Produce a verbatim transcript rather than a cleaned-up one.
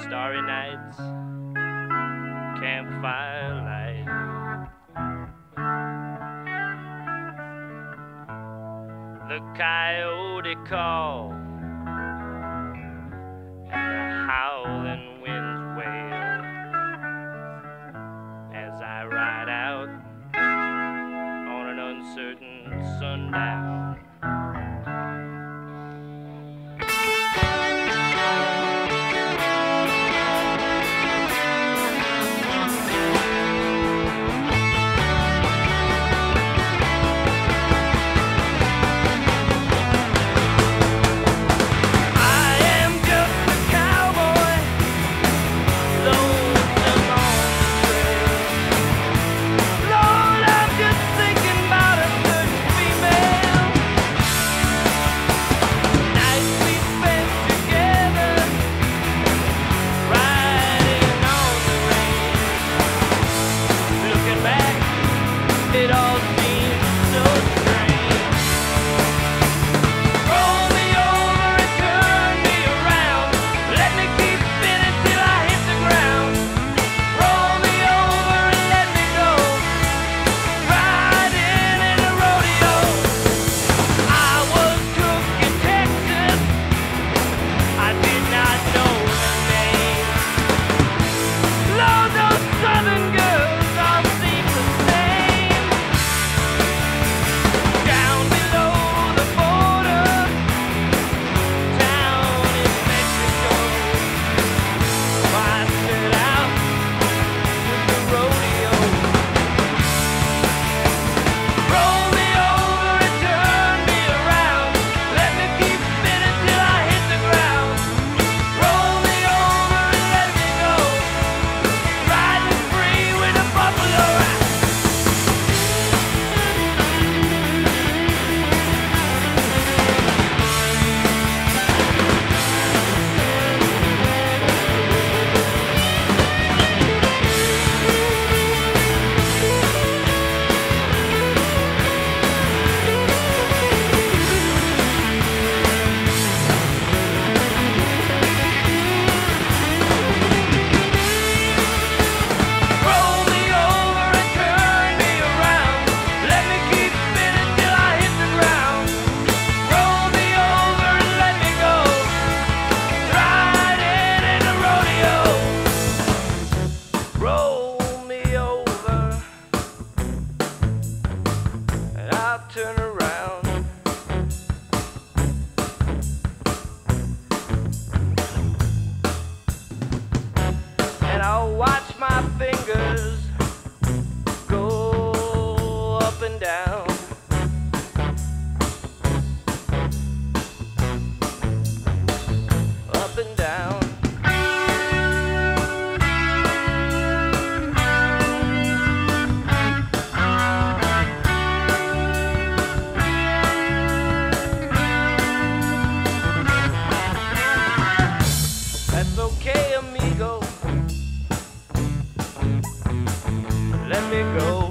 starry nights, campfire light. The coyote call and the howling winds wail as I ride out on an uncertain sundown. It all seems so strange. Roll me over and turn me around. Let me keep spinning till I hit the ground. Roll me over and let me go. Riding in a rodeo. I was cook in Texas. I did not know the name. Lord, those southern girls all seem the same. Turn around and I'll watch my fingers go up and down. Up and down. That's okay, amigo. Let me go.